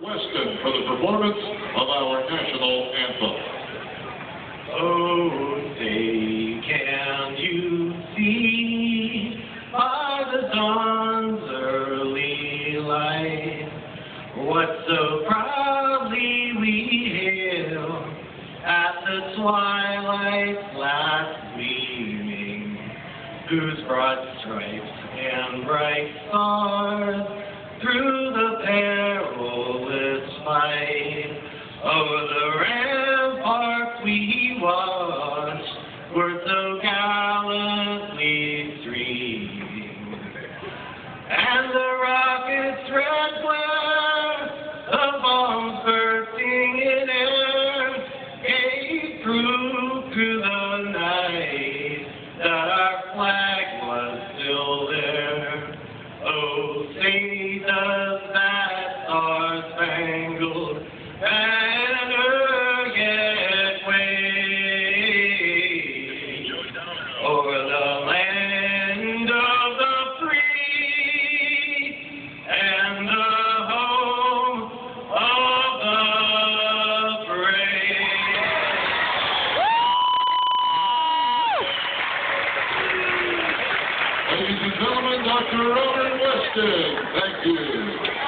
Weston for the performance of our national anthem. Oh, say, can you see by the dawn's early light what so proudly we hailed at the twilight's last gleaming, whose broad stripes and bright stars through the perilous fight over the ramparts we watched were so gallantly streaming, and the rocket's red glare, the bombs bursting in air, gave proof to the night that our flag was still there. Oh, say does that star-spangled banner yet wave o'er the land of the free and the home of the brave? Ladies and gentlemen, Dr. Weston. Thank you.